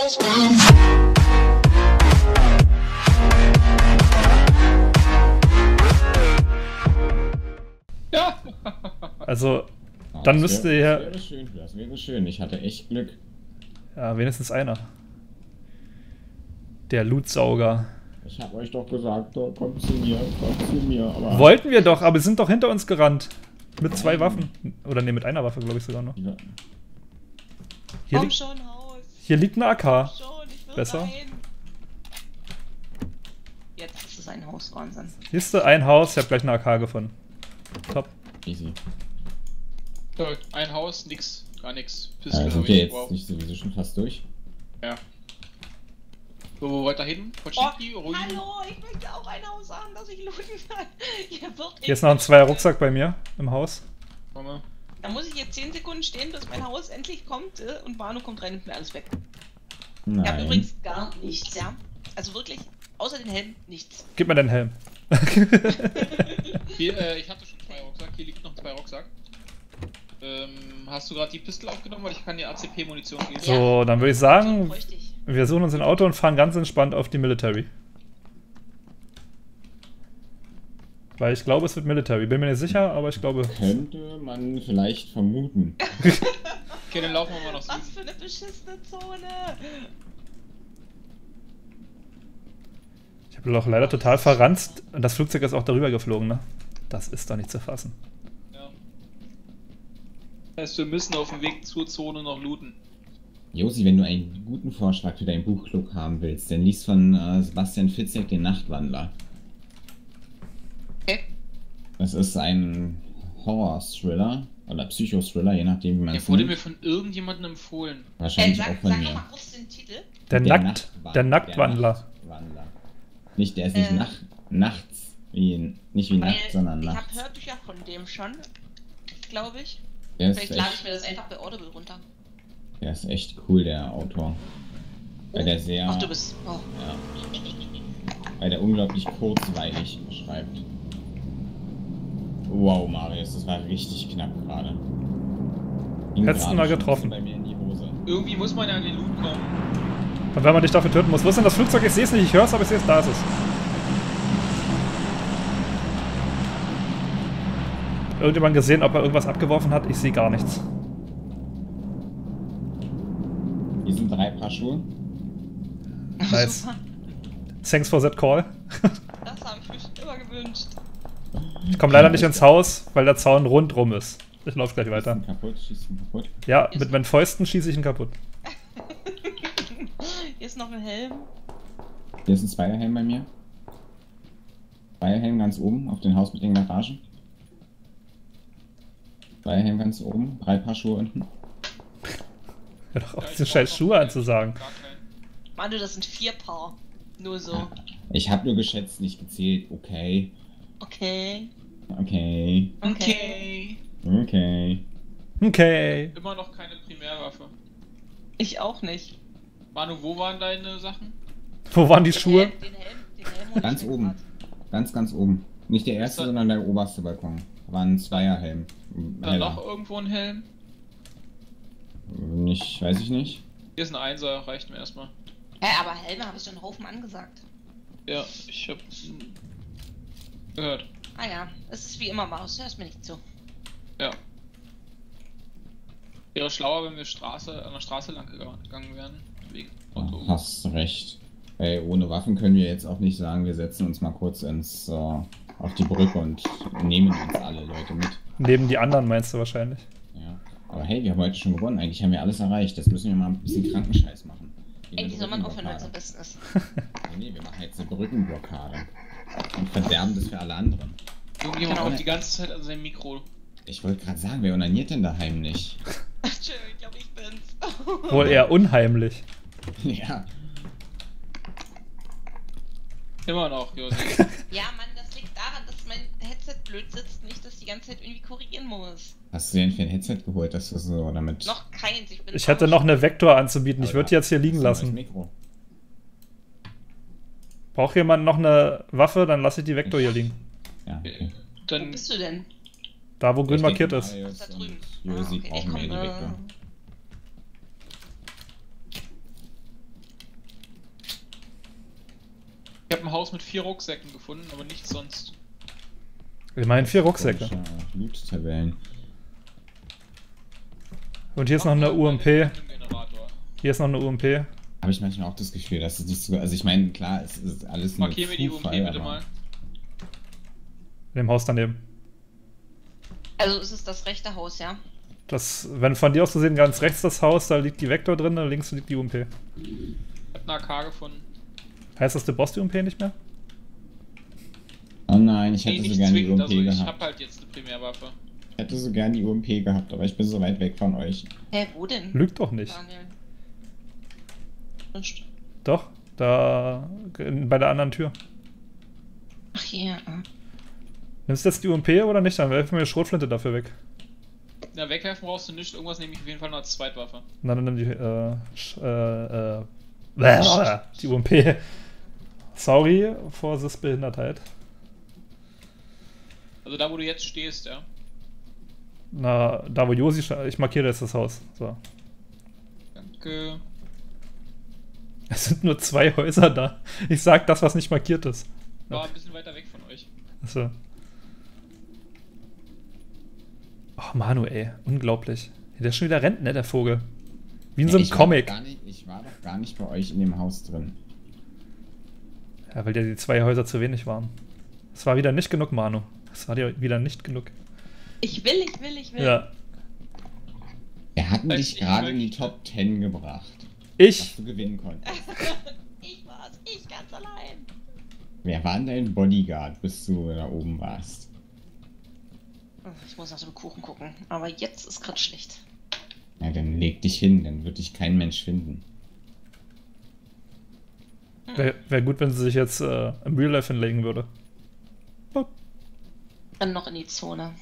Ja! Also, dann müsste ja... Das wäre schön, ich hatte echt Glück. Ja, wenigstens einer. Der Lootsauger. Ich hab euch doch gesagt, kommt zu mir, aber... Wollten wir doch, aber sind doch hinter uns gerannt. Mit 2 Waffen. Oder ne, mit einer Waffe, glaube ich sogar noch. Ja. Hier, hier liegt eine AK. Besser. Rein. Jetzt ist es ein Haus, Wahnsinn. Hier ist ein Haus, ich habe gleich eine AK gefunden. Top. Easy. So, ein Haus, nix, gar nix. Sind wir jetzt nicht sowieso schon fast durch? Ja. So, wo weiter hin? Pochiki, Hallo, ich möchte auch ein Haus haben, das ich looten kann. Hier ist noch ein 2er Rucksack bei mir im Haus. Mama. Da muss ich jetzt 10 Sekunden stehen, bis mein Haus endlich kommt und Manu kommt rein und nimmt mir alles weg. Nein. Ich habe übrigens gar nichts, ja. Also wirklich, außer den Helm, nichts. Gib mir den Helm. Hier, ich hatte schon 2 Rucksack, hier liegt noch 2 Rucksack. Hast du gerade die Pistole aufgenommen, weil ich kann dir ACP-Munition geben? So, dann würde ich sagen, Bräuchte ich. wir suchen uns ein Auto und fahren ganz entspannt auf die Military. Weil ich glaube, es wird Military. Bin mir nicht sicher, aber ich glaube... Könnte man vielleicht vermuten. Okay, dann laufen wir mal noch so. Was für eine beschissene Zone! Ich habe doch leider total verranzt und das Flugzeug ist auch darüber geflogen, ne? Das ist doch nicht zu fassen. Ja. Das heißt, wir müssen auf dem Weg zur Zone noch looten. Josi, wenn du einen guten Vorschlag für deinen Buchclub haben willst, dann liest von Sebastian Fitzek den Nachtwandler. Okay. Das ist ein Horror-Thriller oder Psychothriller, je nachdem wie man es Der wurde nennt. mir von irgendjemandem empfohlen. Wahrscheinlich auch Sag von noch mir. mal kurz den Titel. Der Nacktwandler. Nachtwandler. Nicht der ist nicht nachts, nicht wie Nacht, sondern Ich nachts. habe Hörbücher von dem schon, glaube ich. Der ist, Vielleicht lade ich echt, mir das einfach bei Audible runter. der ist echt cool, der Autor. Weil der sehr... Ach, du bist... Oh. Ja, weil der unglaublich kurzweilig schreibt. Wow, Marius, das war richtig knapp gerade. Hättest du mal getroffen. Bei mir in die Hose. Irgendwie muss man ja an den Loot kommen. Und wenn man dich dafür töten muss. Wo ist denn das Flugzeug? Ich sehe es nicht, ich höre es, aber ich sehe es, da ist es. Irgendjemand gesehen, ob er irgendwas abgeworfen hat? Ich sehe gar nichts. Hier sind 3 Paar Schuhe. Nice. Super. Thanks for that call. Das habe ich mir schon immer gewünscht. Ich komme leider nicht ins Haus, weil der Zaun rundrum ist. Ich laufe gleich weiter. Schießt ihn kaputt, schießt ihn kaputt. Ja, mit meinen Fäusten schieße ich ihn kaputt. Hier ist noch ein Helm. Hier ist ein Spider-Helm bei mir. Spider-Helm ganz oben, auf dem Haus mit den Garagen. Spider-Helm ganz oben, 3 Paar Schuhe unten. Hör doch auf, diese scheiß Schuhe anzusagen. Manu, das sind 4 Paar. Nur so. Ich habe nur geschätzt, nicht gezählt. Okay. Okay. Okay. Okay. Okay. Okay. Immer noch keine Primärwaffe. Ich auch nicht. Manu, wo waren deine Sachen? Wo waren die Schuhe? Den Helm hol Ganz ich mir oben. grad. Ganz oben. Nicht der erste, Ist das- sondern der oberste Balkon. War ein Zweierhelm. Dann noch irgendwo ein Helm? Nicht, weiß ich nicht. Hier ist ein Einser, reicht mir erstmal. Hä, aber Helme habe ich schon einen Haufen angesagt. Ja, ich hab gehört. Ah ja, es ist wie immer, Maus, hörst mir nicht zu. Ja. Wäre schlauer, wenn wir an der Straße lang gegangen wären. Wegen Auto. Hast recht. Ey, ohne Waffen können wir jetzt auch nicht sagen, wir setzen uns mal kurz auf die Brücke und nehmen uns alle Leute mit. Neben die anderen meinst du wahrscheinlich. Ja. Aber hey, wir haben heute schon gewonnen. Eigentlich haben wir alles erreicht. Das müssen wir mal ein bisschen Krankenscheiß machen. Eigentlich soll man aufhören, wenn es am besten ist. Nee, wir machen jetzt eine Brückenblockade. Und verderben das für alle anderen. Irgendjemand Genau. haut die ganze Zeit an seinem Mikro. Ich wollte gerade sagen, wer onaniert denn daheim nicht? Tschö, ich glaube, ich bin's. Wohl eher unheimlich. Ja. Immer noch, Josi. Ja, Mann, das liegt daran, dass mein Headset blöd sitzt, nicht, dass ich die ganze Zeit irgendwie korrigieren muss. Hast du dir denn für ein Headset geholt, dass du so damit... Noch keins, ich bin Ich hätte noch eine Vektor anzubieten. Ich würde die jetzt hier liegen Das ist ein lassen. neues Mikro. Braucht jemand noch eine Waffe, dann lasse ich die Vektor hier liegen. Ja, okay. Wo Dann bist du denn? Da, wo grün Ich markiert denke, ist. Marius Da und drüben. Josi Ah, okay. brauchen wir die Vektor. habe ein Haus mit 4 Rucksäcken gefunden, aber nichts sonst. Immerhin 4 Rucksäcke. Loot-Tabellen. Und hier ist noch eine UMP. Generator. Hier ist noch eine UMP. Habe ich manchmal auch das Gefühl, dass es nicht so. Also ich meine, klar, es ist alles nur Markier mir die UMP Zufall, bitte aber- mal. In dem Haus daneben. Also ist es das rechte Haus, ja? Das, wenn von dir aus zu sehen, ganz rechts das Haus, da liegt die Vektor drin, da links liegt die UMP. Ich hab eine AK gefunden. Heißt das, du brauchst die UMP nicht mehr? Oh nein, ich Nee, hätte so nicht gerne die zwingend, UMP also ich gehabt. hab halt jetzt eine Primärwaffe. Ich hätte so gerne die UMP gehabt, aber ich bin so weit weg von euch. Hä, wo denn? Lügt doch nicht. Daniel. Doch, da bei der anderen Tür. Ach hier. Nimmst du jetzt die UMP oder nicht? Dann werfen wir die Schrotflinte dafür weg. Na, wegwerfen brauchst du nicht, irgendwas nehme ich auf jeden Fall nur als Zweitwaffe. Na, dann nimm die, die UMP. Sorry for this Behindertheit. Also da, wo du jetzt stehst, ja. Na, da wo Josi ich markiere jetzt das Haus. So. Danke. Es sind nur 2 Häuser da. Ich sag das, was nicht markiert ist. War ein bisschen weiter weg von euch. Achso. Oh, Manu, ey. Unglaublich. Der schon wieder rennt, ne, der Vogel. Wie in so einem Comic. Ich war doch gar nicht bei euch in dem Haus drin. Ja, weil ja die 2 Häuser zu wenig waren. Es war wieder nicht genug, Manu. Es war dir wieder nicht genug. Ich will. Ja. Er hat Weiß dich ich gerade in die möchte. Top 10 gebracht, dass Ich? du gewinnen konntest. Ich war's, ich ganz allein. Wer war denn dein Bodyguard, bis du da oben warst? Ich muss nach dem Kuchen gucken, aber jetzt ist gerade schlecht. Ja, dann leg dich hin, dann wird dich kein Mensch finden. Wäre gut, wenn sie sich jetzt im Real Life hinlegen würde. Dann noch in die Zone.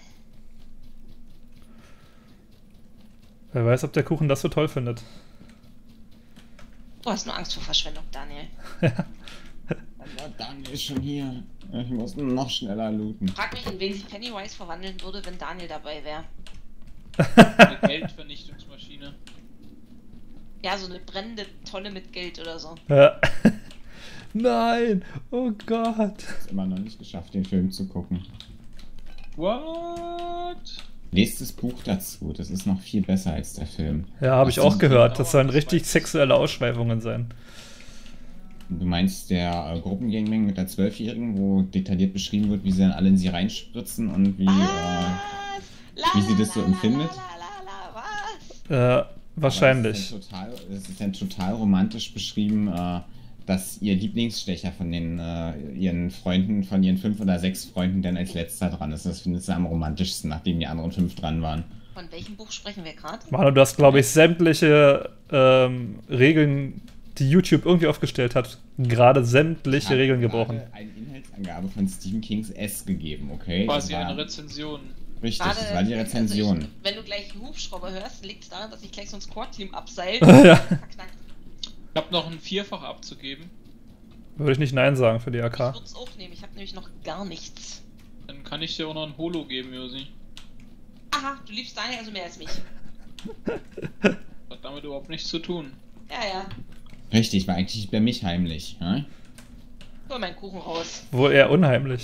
Wer weiß, ob der Kuchen das so toll findet. Du hast nur Angst vor Verschwendung, Daniel. Aber Daniel ist schon hier. Ich muss noch schneller looten. Frag mich, in wen sich Pennywise verwandeln würde, wenn Daniel dabei wäre. Eine Geldvernichtungsmaschine. Ja, so eine brennende Tonne mit Geld oder so. Ja. Nein! Oh Gott! Ich hab's immer noch nicht geschafft, den Film zu gucken. What? Lest das Buch dazu, das ist noch viel besser als der Film. Ja, habe ich Was auch denn? gehört. Das sollen Das richtig weiß ich. sexuelle Ausschweifungen sein. Du meinst der Gruppengangbang mit der 12-Jährigen, wo detailliert beschrieben wird, wie sie dann alle in sie reinspritzen und wie... wie sie das so empfindet? Was? Wahrscheinlich. Es ist dann total romantisch beschrieben, dass ihr Lieblingsstecher von den ihren Freunden, von ihren 5 oder 6 Freunden dann als letzter dran ist. Das findet sie am romantischsten, nachdem die anderen 5 dran waren. Von welchem Buch sprechen wir gerade? Manu, du hast, glaube ich, sämtliche Regeln, die YouTube irgendwie aufgestellt hat, gerade sämtliche Ich habe Regeln gerade gebrochen. eine Inhaltsangabe von Stephen Kings S gegeben, okay? Quasi Das war- eine Rezension. Richtig, das war die Rezension. Also wenn du gleich einen Hubschrauber hörst, liegt es daran, dass ich gleich so ein Squad-Team abseil. Ja. Verknackt. Ich hab noch ein Vierfach abzugeben. Würde ich nicht Nein sagen für die Ich AK. würde es auch nehmen, ich habe nämlich noch gar nichts. Dann kann ich dir auch noch ein Holo geben, Josi. Aha, du liebst Daniel also mehr als mich. Das hat damit überhaupt nichts zu tun. Ja, ja. Richtig, war eigentlich bei mich heimlich. Hm? Hol meinen Kuchen raus. Wohl eher unheimlich.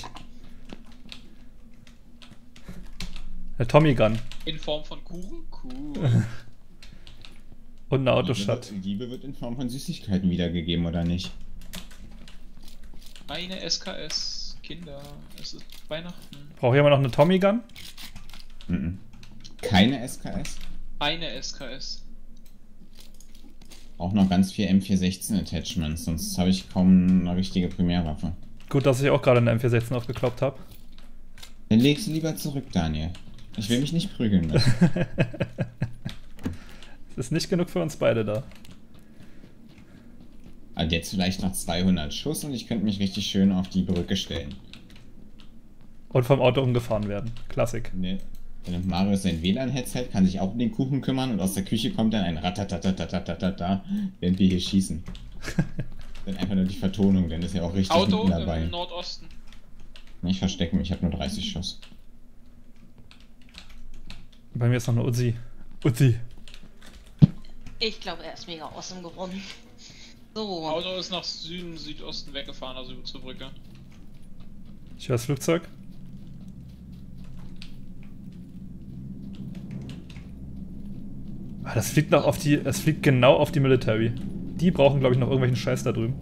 Der Tommy Gun In Form von Kuchen? Cool. und eine Autostadt. Liebe wird in Form von Süßigkeiten wiedergegeben, oder nicht? Eine SKS. Kinder, es ist Weihnachten. Braucht jemand noch eine Tommy Gun? Mhm. Keine SKS? Eine SKS. Auch noch ganz viel M416 Attachments, sonst habe ich kaum eine richtige Primärwaffe. Gut, dass ich auch gerade eine M416 aufgekloppt habe. Dann leg sie lieber zurück, Daniel. Ich will mich nicht prügeln müssen. Es ist nicht genug für uns beide da. Also jetzt vielleicht noch 200 Schuss und ich könnte mich richtig schön auf die Brücke stellen. Und vom Auto umgefahren werden. Klassik. Ne? Wenn Mario sein WLAN-Headset kann sich auch um den Kuchen kümmern und aus der Küche kommt dann ein Ratatatatatatatata, während wir hier schießen. Dann einfach nur die Vertonung, dann ist ja auch richtig Auto mitten dabei. im Nordosten. Ich verstecke mich, ich habe nur 30 Schuss. Bei mir ist noch eine Uzi. Uzi. Ich glaube, er ist mega awesome geworden. So. Auto ist nach Süden, Südosten weggefahren, also zur Brücke. Ich höre das Flugzeug. Ah, das fliegt noch auf die. Es fliegt genau auf die Military. Die brauchen, glaube ich, noch irgendwelchen Scheiß da drüben.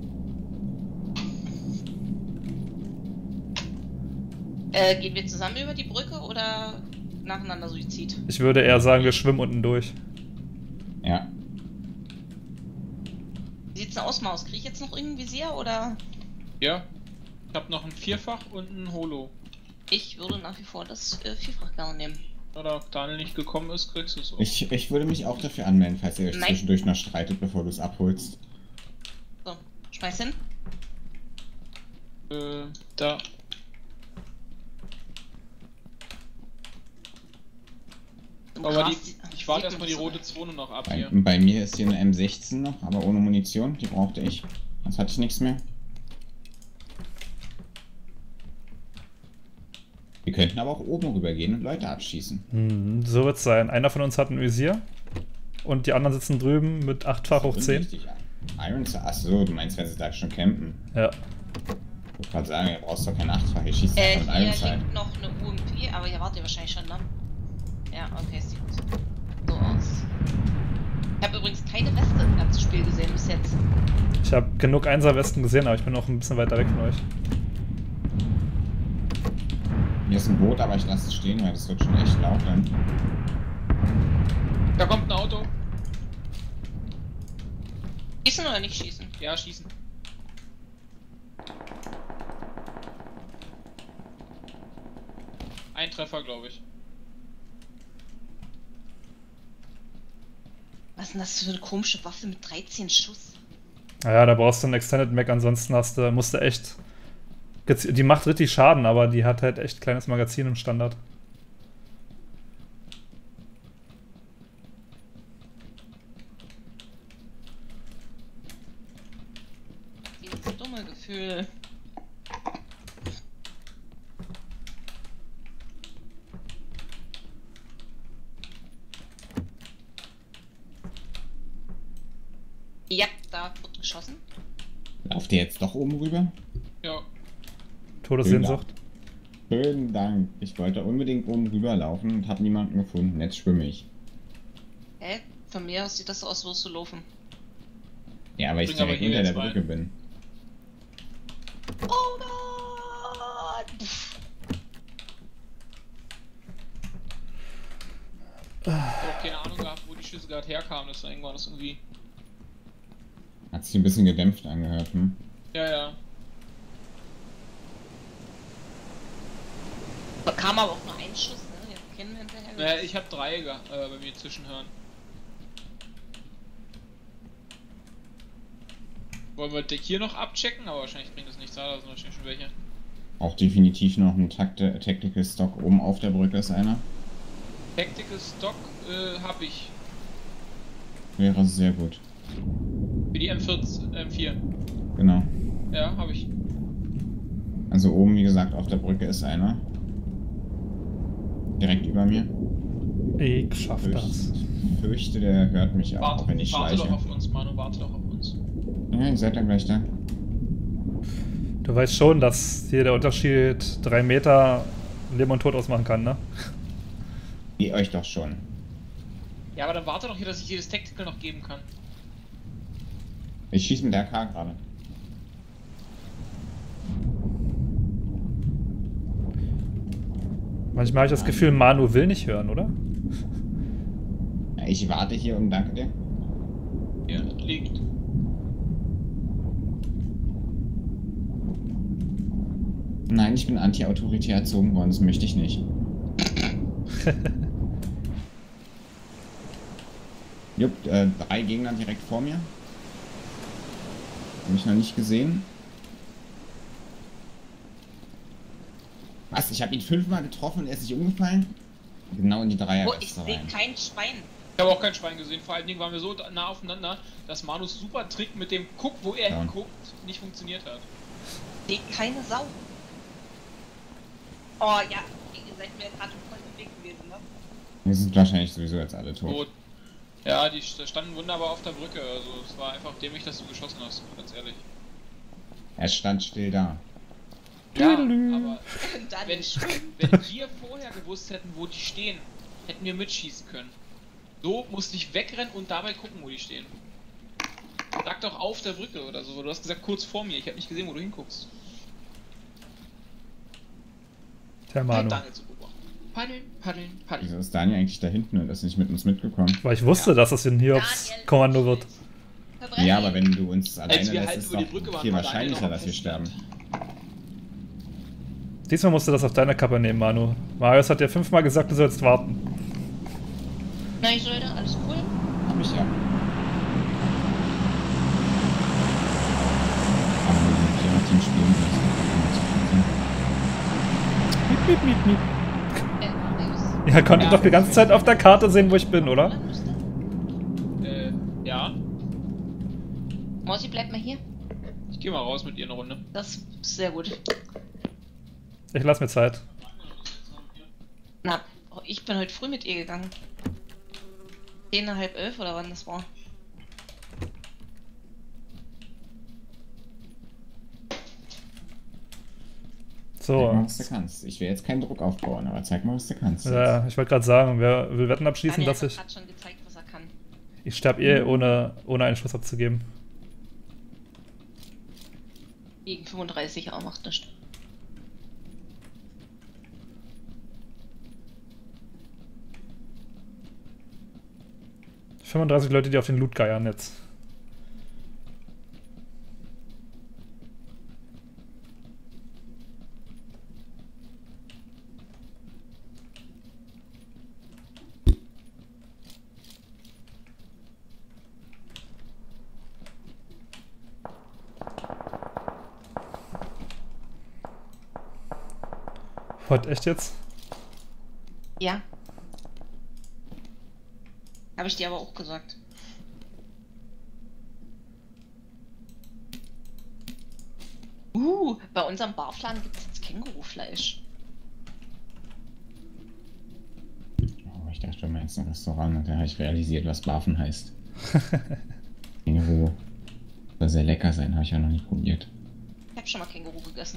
Gehen wir zusammen über die Brücke oder nacheinander Suizid? Ich würde eher sagen, wir schwimmen unten durch. Ja. Wie sieht's denn aus, Maus? Krieg ich jetzt noch irgendein Visier oder? Ja. Ich habe noch ein Vierfach und ein Holo. Ich würde nach wie vor das Vierfach gerne nehmen. Oder Daniel nicht gekommen ist, kriegst du es auch. Ich würde mich auch dafür anmelden, falls ihr euch Nein. zwischendurch noch streitet, bevor du es abholst. So, schmeiß hin. Da. Du Aber grast ich warte sieht erstmal die man rote Zone noch ab Bei, hier. bei mir ist hier eine M16 noch, aber ohne Munition. Die brauchte ich. Sonst hatte ich nichts mehr. Wir könnten aber auch oben rüber gehen und Leute abschießen. So wird's sein. Einer von uns hat ein Visier. Und die anderen sitzen drüben mit 8-fach hoch 10. Richtig. Irons, achso, du meinst, wenn sie da schon campen. Ja. Ich wollte gerade sagen, du brauchst doch kein 8-fach, ich schieße hier mit Ironside. liegt noch eine UMP, aber hier wart ihr wahrscheinlich schon, ne? Ja, okay, sieht so aus. Ich habe übrigens keine Weste im ganzen Spiel gesehen bis jetzt. Ich habe genug Einser-Westen gesehen, aber ich bin noch ein bisschen weiter weg von euch. Hier ist ein Boot, aber ich lasse es stehen, weil das wird schon echt laut dann. Da kommt ein Auto. Schießen oder nicht schießen? Ja, schießen. Ein Treffer, glaube ich. Was ist denn das für eine komische Waffe mit 13 Schuss? Naja, da brauchst du einen Extended Mag, ansonsten musst du echt. Die macht richtig Schaden, aber die hat halt echt kleines Magazin im Standard. Dieses dumme Gefühl. Ja, da wird geschossen. Lauft ihr jetzt doch oben rüber? Ja. Todessehnsucht. Schönen Dank. Ich wollte unbedingt oben rüberlaufen und habe niemanden gefunden. Jetzt schwimme ich. Hä? Von mir aus sieht das so aus, würdest du laufen. Ja, weil ich Bring aber direkt hier hinter der jetzt Brücke rein. bin. Oh Gott! Ich habe keine Ahnung gehabt, wo die Schüsse gerade herkamen, deswegen war das irgendwie. Hat sich ein bisschen gedämpft angehört, hm? Ja, ja. Da kam aber auch nur ein Schuss, ne? Wir kennen hinterher. Naja, ich habe drei bei mir zwischenhören. Wollen wir Deck hier noch abchecken, aber wahrscheinlich bringt das nichts, da sind wahrscheinlich schon welche. Auch definitiv noch ein Tactical Stock oben auf der Brücke ist einer. Tactical Stock habe ich. Wäre sehr gut. Für die M4. Genau. Ja, habe ich. Also oben, wie gesagt, auf der Brücke ist einer. Direkt über mir. Ich schaff das. Ich fürchte, der hört mich auch, wenn ich Warte schleiche. doch auf uns, Manu, warte doch auf uns. Ja, ihr seid dann gleich da. Du weißt schon, dass hier der Unterschied 3 Meter Leben und Tod ausmachen kann, ne? Ihr euch doch schon. Ja, aber dann warte doch hier, dass ich dir das Tactical noch geben kann. Ich schieße mit der AK gerade. Manchmal habe ich das Gefühl, Manu will nicht hören, oder? Ja, ich warte hier und danke dir. Hier liegt. Nein, ich bin anti-autoritär erzogen worden, das möchte ich nicht. Jupp, 3 Gegner direkt vor mir. Hab ich noch nicht gesehen. Was? Ich habe ihn 5-mal getroffen und er ist nicht umgefallen? Genau in die Oh, ich Dreierweste sehe rein. kein Schwein. Ich habe auch kein Schwein gesehen, vor allen Dingen waren wir so nah aufeinander, dass Manus super Trick mit dem Guck, wo er Ja. hinguckt, nicht funktioniert hat. Ich sehe keine Sau. Oh ja, ihr seid mir gerade im vollen Weg gewesen, ne? Wir sind wahrscheinlich sowieso jetzt alle tot. Gut. Ja, die standen wunderbar auf der Brücke, also es war einfach dämlich, dass du geschossen hast, ganz ehrlich. Er stand still da. Ja, aber Und dann wenn wir vorher gewusst hätten, wo die stehen, hätten wir mitschießen können. So musste ich wegrennen und dabei gucken, wo die stehen. Sag doch auf der Brücke oder so, du hast gesagt kurz vor mir, ich habe nicht gesehen, wo du hinguckst. Der Manu. Daniel zu beobachten. Paddeln, paddeln, paddeln. Wieso ist Daniel eigentlich da hinten und ist nicht mit uns mitgekommen? Weil ich wusste, dass das ein Hiobs-Kommando wird. verbrennen. Ja, aber wenn du uns alleine Als wir lässt, halt ist über die doch Brücke waren, viel war Daniel wahrscheinlicher, noch dass wir am sterben. Diesmal musst du das auf deine Kappe nehmen, Manu. Marius hat dir 5-mal gesagt, du sollst warten. Nein, ich sollte, alles cool. Hab ich ja. Aber wenn wir mit dem Team spielen, Miep, miep, miep, miep. Marius. Ja, konntet Ja. doch die ganze Zeit auf der Karte sehen, wo ich bin, oder? Ja. Mausi, bleib mal hier. Ich geh mal raus mit ihr eine Runde. Das ist sehr gut. Ich lass mir Zeit. Na, ich bin heute früh mit ihr gegangen. 10, halb 11 oder wann das war. zeig mal, So. was du kannst. Ich will jetzt keinen Druck aufbauen, aber zeig mal, was du kannst. Ja, ich wollte gerade sagen, wer will Wetten abschließen, Daniel dass hat ich... gerade schon gezeigt, was er kann. Ich sterbe eh, ohne einen Schuss abzugeben. Gegen 35 auch macht nichts. – 35 Leute, die auf den Loot geiern jetzt. What, echt jetzt? Ja. Habe ich dir aber auch gesagt. Bei unserem Barfladen gibt es jetzt Kängurufleisch. Oh, ich dachte, du meinst ein Restaurant und da habe ich realisiert, was Barfen heißt. Känguru. Soll sehr lecker sein, habe ich ja noch nicht probiert. Ich habe schon mal Känguru gegessen.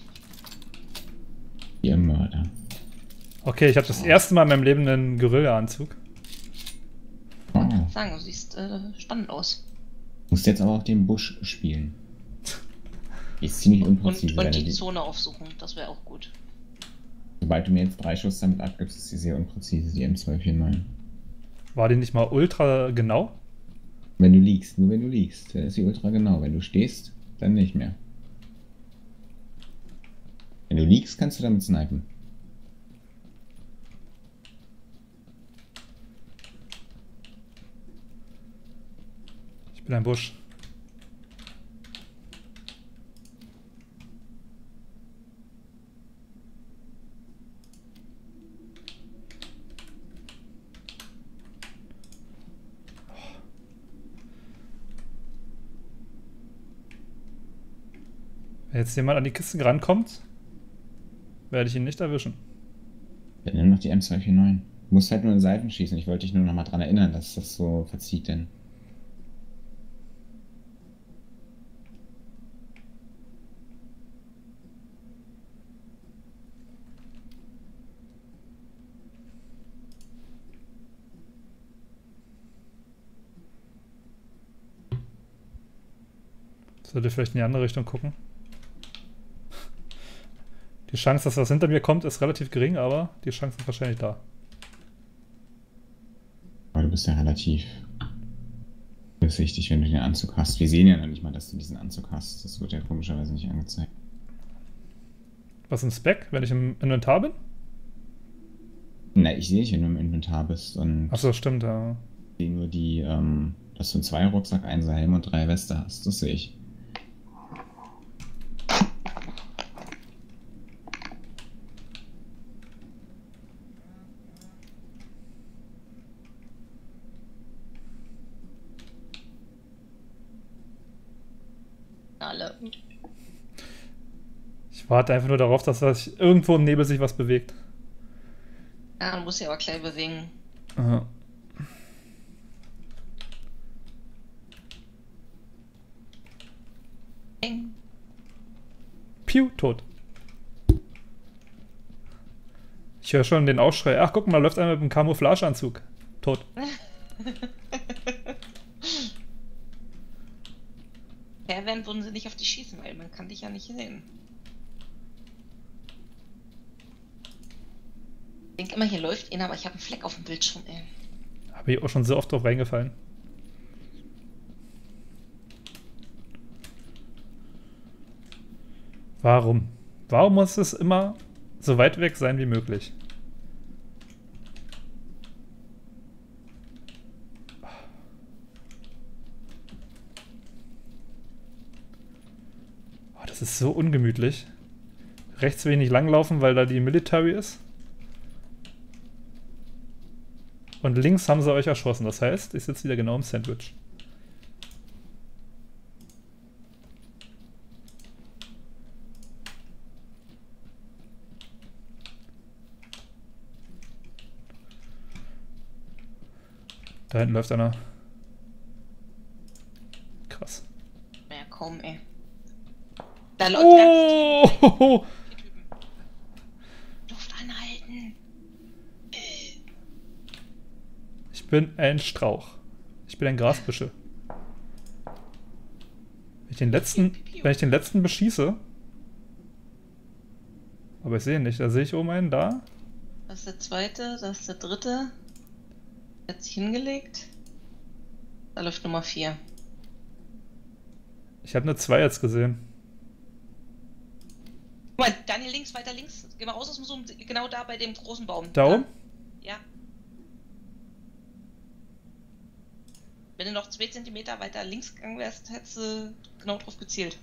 Ihr Mörder. Okay, ich habe das erste Mal in meinem Leben einen Gorilla-Anzug. Oh. Sagen, du siehst spannend aus. Musst jetzt aber auch den Busch spielen. Ist ziemlich unpräzise. Und wenn die du Zone aufsuchen, das wäre auch gut. Sobald du mir jetzt 3 Schuss damit abgibst, ist sie sehr unpräzise, die M249. War die nicht mal ultra genau? Wenn du liegst, nur wenn du liegst, dann ist sie ultra genau. Wenn du stehst, dann nicht mehr. Wenn du liegst, kannst du damit snipen. Ich bin ein Busch. Wenn jetzt jemand an die Kisten rankommt, werde ich ihn nicht erwischen. Dann nimm noch die M249. Du musst halt nur in Seiten schießen. Ich wollte dich nur noch mal dran erinnern, dass das so verzieht denn. Sollte vielleicht in die andere Richtung gucken. Die Chance, dass was hinter mir kommt, ist relativ gering, aber die Chance ist wahrscheinlich da. Aber du bist ja relativ durchsichtig, wenn du den Anzug hast. Wir sehen ja noch nicht mal, dass du diesen Anzug hast. Das wird ja komischerweise nicht angezeigt. Was im Spec, wenn ich im Inventar bin? Na, ich sehe dich, wenn du im Inventar bist. Und Achso, stimmt, ja. ich sehe nur die, dass du einen 2-Rucksack, 1 Helm und 3 Weste hast. Das sehe ich. Alle. Ich warte einfach nur darauf, dass sich irgendwo im Nebel sich was bewegt. Ja, man muss sich aber gleich bewegen. Aha. Bing. Piu, tot. Ich höre schon den Aufschrei. Ach, guck mal, da läuft einer mit einem Camouflageanzug. Tot. Fairwand würden sie nicht auf dich schießen, weil man kann dich ja nicht sehen. Ich denke immer, hier läuft einer, aber ich habe einen Fleck auf dem Bildschirm, ey. Habe ich auch schon so oft drauf reingefallen. Warum? Warum muss es immer so weit weg sein wie möglich? Oh, das ist so ungemütlich. Rechts will ich nicht langlaufen, weil da die Military ist. Und links haben sie euch erschossen. Das heißt, ich sitze wieder genau im Sandwich. Da hinten läuft einer. Krass. Ja, komm, ey. Da läuft ganz Oh! die Typen. Luft anhalten. Ich bin ein Strauch. Ich bin ein Grasbüschel. Wenn ich den letzten beschieße. Aber ich sehe ihn nicht. Da sehe ich oben einen, da. Das ist der zweite, das ist der dritte. Der hat sich hingelegt. Da läuft Nummer 4. Ich habe eine 2 jetzt gesehen. Guck mal, Daniel links, weiter links. Geh mal raus aus dem Zoom, genau da bei dem großen Baum. Da oben? Ja. Wenn du noch 2 Zentimeter weiter links gegangen wärst, hättest du genau drauf gezielt.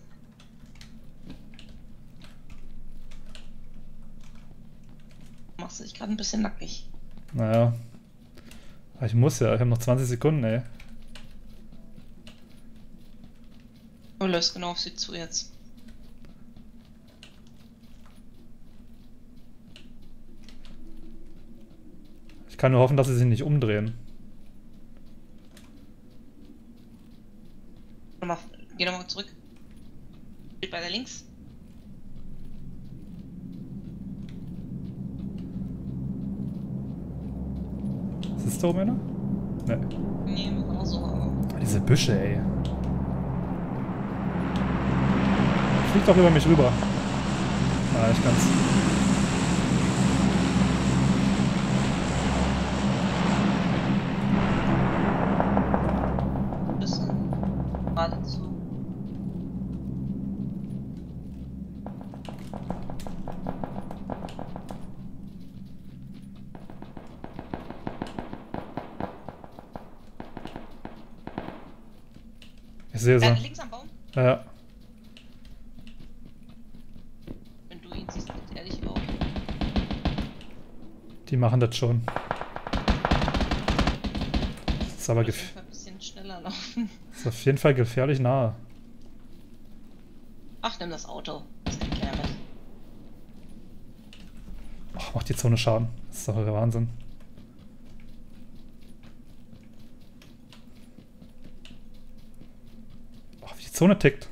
Machst du dich gerade ein bisschen nackig. Naja. Aber ich muss ja. Ich habe noch 20 Sekunden, ey. Du läufst genau auf sie zu jetzt. Ich kann nur hoffen, dass sie sich nicht umdrehen. Geh nochmal zurück. Steht weiter links. Ist da oben einer? Ne. Nee, genau so. Oh, diese Büsche, ey. Flieg doch über mich rüber. Na, ich kann's. Bisschen geradezu. Ich sehe sie. Links am Baum. Ja. Wenn du ihn siehst, geht er dich auch. Die machen das schon. Das ist aber Auf jeden Fall ein bisschen schneller laufen. ist auf jeden Fall gefährlich nahe. Ach, nimm das Auto. Das kann keiner mit. Oh, macht die Zone Schaden. Das ist doch der Wahnsinn. Oh, wie die Zone tickt.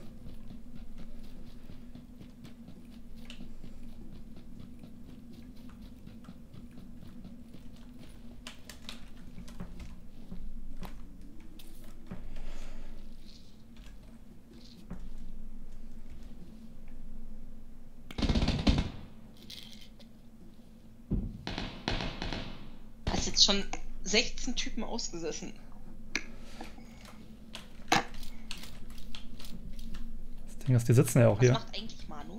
Hast jetzt schon 16 Typen ausgesessen. Das Ding ist, die sitzen ja auch Was hier. macht eigentlich Manu?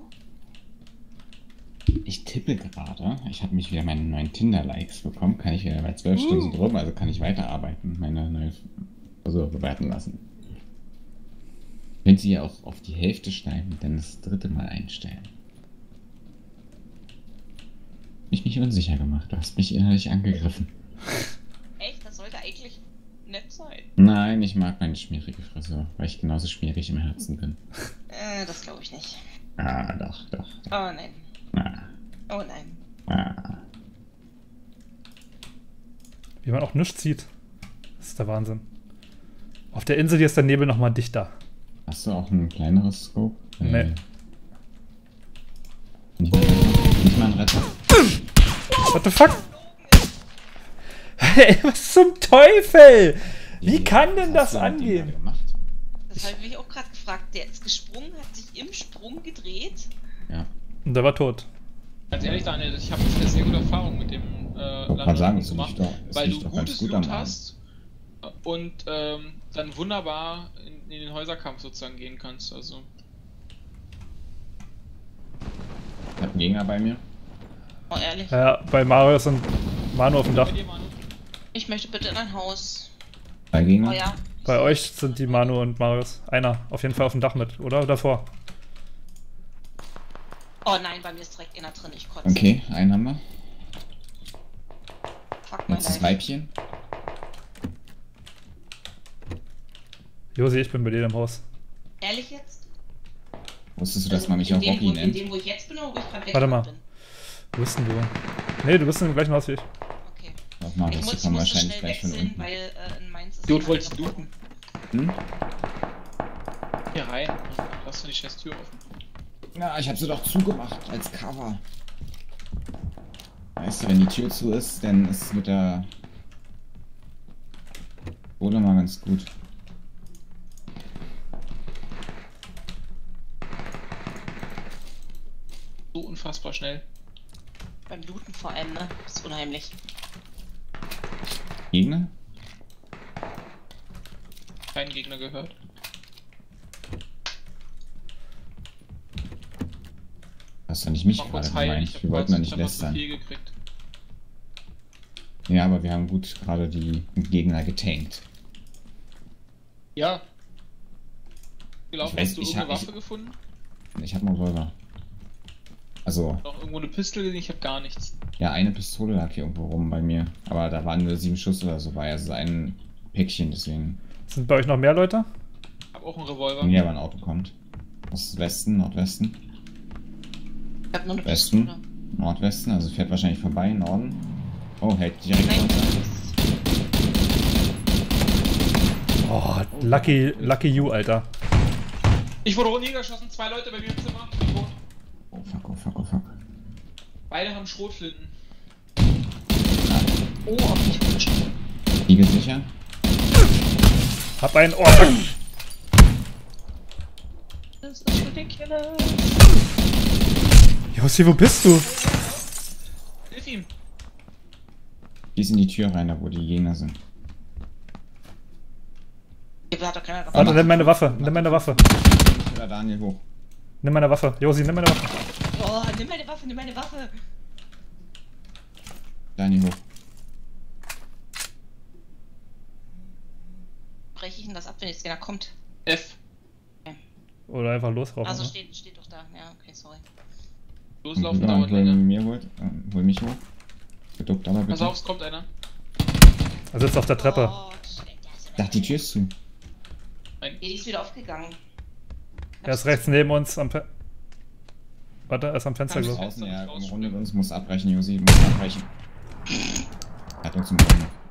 Ich tippe gerade. Ich habe mich wieder meine neuen Tinder-Likes bekommen. Kann ich wieder bei 12 Stunden drum, also kann ich weiterarbeiten, meine neue Frisur bewerten lassen. Wenn Sie ja auch auf die Hälfte schneiden, dann das 3. Mal einstellen. Mich unsicher gemacht. Du hast mich innerlich angegriffen. Echt? Das sollte eigentlich nett sein. Nein, ich mag meine schmierige Frisur, weil ich genauso schmierig im Herzen bin. Das glaube ich nicht. Ah, doch, doch. Oh nein. Ah, Oh nein. ah. Wie man auch nichts sieht. Das ist der Wahnsinn. Auf der Insel hier ist der Nebel nochmal dichter. Hast du auch ein kleineres Scope? Nee. Nicht mal ein Retter. What the fuck? Hey, was zum Teufel? Wie kann denn das Was hast du mit dem da angehen? gemacht? Das habe ich mich auch gerade gefragt. Der ist gesprungen, hat sich im Sprung gedreht. Ja. Und der war tot. Ganz ehrlich, Daniel, ich habe bisher sehr gute Erfahrung mit dem Kann sagen, es gemacht, liegt doch, weil du doch ganz gutes gut am Loot Arm. hast und dann wunderbar in den Häuserkampf sozusagen gehen kannst. Also Ich hab einen Gegner bei mir. Oh, ehrlich. Ja, bei Marius und Manu auf dem Dach. bei dir, Manu? Ich möchte bitte in ein Haus. 2 Gegner. Oh ja. Bei euch sind die Manu und Marius. Einer auf jeden Fall auf dem Dach mit, oder? Davor. Oh nein, bei mir ist direkt einer drin. Ich kotze. Okay, einen haben wir. Fuck mein Jetzt das Life. Weibchen. Josi, ich bin bei dir im Haus. Ehrlich jetzt? Wusstest du, dass Also man mich in auch dem, Rocky wo- In nennt? dem, wo ich jetzt bin oder wo ich gerade Warte mal. bin? Wo bist denn du? Nee, du bist im gleichen Haus wie ich. Okay. Auf Marius, die Ich kommen muss das wahrscheinlich schnell gleich von wechseln, unten. weil in Mainz ist... Idiot, wolltest du looten? Hm? Hier rein. Lass du die scheiß Tür offen. Na, ich hab sie doch zugemacht als Cover. Weißt du, wenn die Tür zu ist, dann ist es mit der Kohle mal ganz gut. So unfassbar schnell. Beim Looten vor allem, ne? Das ist unheimlich. Gegner? Keinen Gegner gehört. Hast du nicht mich Mach gerade kurz heilen. gemeint? Ich Wir hab wollten doch kurz, nicht ich hab was zu lästern. viel gekriegt. Ja, aber wir haben gut gerade die Gegner getankt. Ja. Gelaufen, Ich weiß, hast du ich irgendeine hab- Waffe gefunden? Ich hab nur Revolver. Also, Noch irgendwo eine Pistole gesehen? Ich hab gar nichts. ja, eine Pistole lag hier irgendwo rum bei mir. Aber da waren nur 7 Schuss oder so bei. Also ein Päckchen, deswegen. Sind bei euch noch mehr Leute? Hab auch einen Revolver. Wenn hier aber ein Auto kommt. Aus Westen, Nordwesten. Ich hab nur eine Westen. Pistole. Nordwesten, also fährt wahrscheinlich vorbei, Norden. Oh, hält direkt Nein, runter. Oh, lucky you, Alter. Ich wurde niedergeschossen, 2 Leute bei mir im Zimmer. Tot. Oh fuck, oh fuck, oh fuck. Beide haben Schrotflinten. Oh, auf mich rutscht. Liege sicher. Hab einen. Oh, Das ist ridiculous. Josi, wo bist du? Hilf ihm. Schieß in die Tür rein, da wo die Gegner sind. Hier hat doch keiner Warte, nimm meine Waffe. Nimm meine Waffe. Oder Daniel hoch. Nimm meine Waffe. Josi, nimm meine Waffe. Oh, nimm meine Waffe, nimm meine Waffe. Daniel hoch. Breche ich denn das ab, wenn jetzt keiner kommt? F. Oder einfach losrauchen. Also ne? steht doch da. Ja, okay, sorry. Loslaufen Und dauert hol länger. mir holt. Hol mich hoch. Geduckt aber Pass bitte. auf, es kommt einer. Er sitzt auf der Treppe. Oh, shit, der ist Ich dachte, die Tür ist zu. Nein. Die ist wieder aufgegangen. Er ist rechts neben uns am Warte, er ist am Fenster, Kannst du glaube ich. Draußen, nicht er rausspringen. umrundet uns, muss abbrechen, Josi, muss abbrechen. Er hat uns umrundet.